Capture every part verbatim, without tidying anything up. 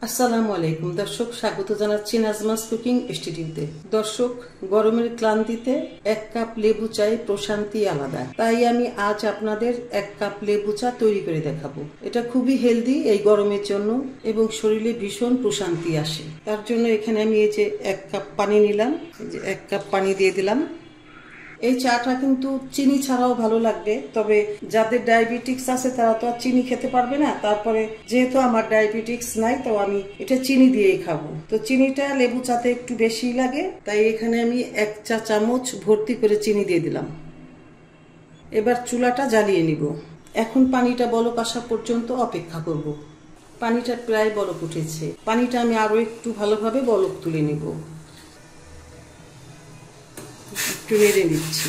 আসসালামু আলাইকুম দর্শক, স্বাগত জানাচ্ছি নাজমাস কুকিং স্টুডিওতে। দর্শক, গরমের ক্লান্তিতে এক কাপ লেবু চাই প্রশান্তি আলাদা। তাই আমি আজ আপনাদের এক কাপ লেবু চা তৈরি করে দেখাবো। এটা খুবই হেলদি এই গরমের জন্য এবং শরীরে ভীষণ প্রশান্তি আসে। তার জন্য এখানে আমি এই যে এক কাপ পানি নিলাম, এই যে এক কাপ পানি দিয়ে দিলাম। এই চাটা কিন্তু চিনি ছাড়াও ভালো লাগবে, তবে যাদের ডায়াবেটিক্স আছে তারা তো আর চিনি খেতে পারবে না। তারপরে যেহেতু আমার ডায়াবেটিক্স নাই, তো আমি এটা চিনি দিয়েই খাবো। তো চিনিটা লেবু চাতে একটু বেশি লাগে, তাই এখানে আমি এক চা চামচ ভর্তি করে চিনি দিয়ে দিলাম। এবার চুলাটা জ্বালিয়ে নিব। এখন পানিটা বলক আসা পর্যন্ত অপেক্ষা করব। পানিটা প্রায় বলক উঠেছে। পানিটা আমি আরো একটু ভালোভাবে বলক তুলে নিব। একটু নেড়ে নিচ্ছি।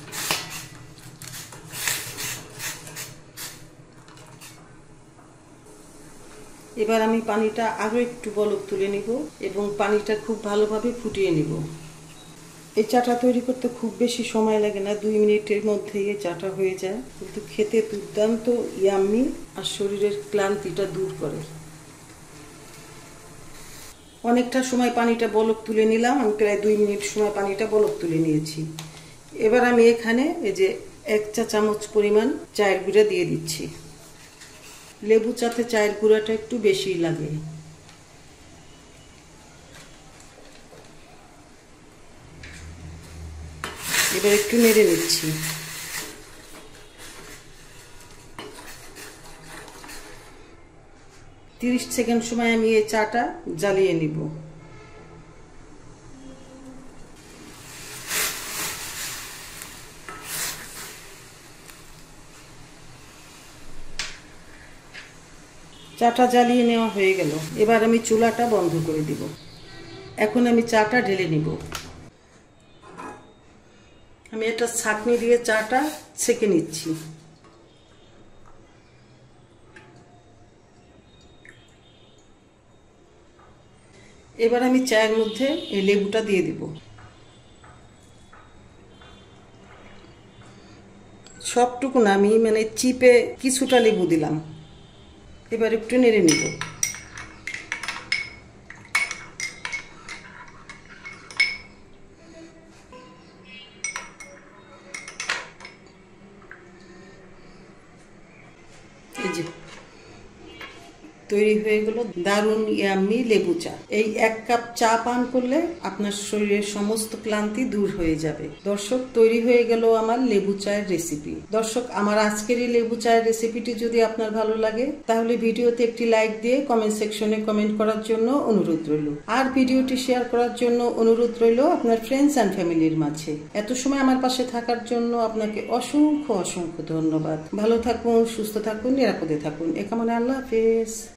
এবার আমি পানিটা আরো একটু বলক তুলে নিব এবং পানিটা খুব ভালোভাবে ফুটিয়ে নিব। এই চাটা তৈরি করতে খুব বেশি সময় লাগে না, দুই মিনিটের মধ্যেই এই চাটা হয়ে যায়, কিন্তু খেতে দুর্দান্ত ইয়াম্মি আর শরীরের ক্লান্তিটা দূর করে। অনেকটা সময় পানিটা বলক তুলে নিলাম, আমি প্রায় দুই মিনিট সময় পানিটা বলক তুলে নিয়েছি। এবার আমি এখানে এই যে এক চা চামচ পরিমাণ চায়ের গুঁড়া দিয়ে দিচ্ছি। লেবু চাতে চায়ের গুঁড়াটা একটু বেশি লাগে। এবার একটু নেড়ে নিচ্ছি। তিরিশ সেকেন্ড সময় আমি এই চাটা জ্বালিয়ে নিব। চাটা জ্বালিয়ে নেওয়া হয়ে গেল। এবার আমি চুলাটা বন্ধ করে দিব। এখন আমি চাটা ঢেলে নিব। আমি একটা ছাঁকনি দিয়ে চাটা ছেঁকে নিচ্ছি। এবার আমি চায়ের মধ্যে এই লেবুটা দিয়ে দিব। সবটুকু না, আমি মানে চিপে কিছুটা লেবু দিলাম। এবার একটু নেড়ে নিব। এই যে তৈরি হয়ে গেল দারুণ ইয়াম্মি লেবু চা। এই এক কাপ চা পান করলে আপনার শরীরের সমস্ত ক্লান্তি দূর হয়ে যাবে। দর্শক, তৈরি হয়ে গেল আমার লেবু চায়ের রেসিপি। দর্শক, আমার আজকের এই লেবু চায়ের রেসিপিটি যদি আপনার ভালো লাগে, তাহলে ভিডিওতে একটি লাইক দিয়ে কমেন্ট সেকশনে কমেন্ট করার জন্য অনুরোধ রইল। আর ভিডিওটি শেয়ার করার জন্য অনুরোধ রইল আপনার ফ্রেন্ডস অ্যান্ড ফ্যামিলির মাঝে। এত সময় আমার পাশে থাকার জন্য আপনাকে অসংখ্য অসংখ্য ধন্যবাদ। ভালো থাকুন, সুস্থ থাকুন, নিরাপদে থাকুন। এ কামনা, আল্লাহ হাফেজ।